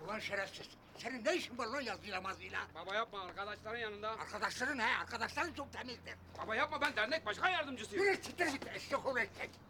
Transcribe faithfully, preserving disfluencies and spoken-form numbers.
Ulan şerefsiz. Senin ne işin var lan yazıyla mazıyla? Baba yapma, arkadaşların yanında. Arkadaşların he, arkadaşların çok temizdir. Baba yapma, ben dernek başkan yardımcısıyım. Yürü siktir git eşek oğlu eşek.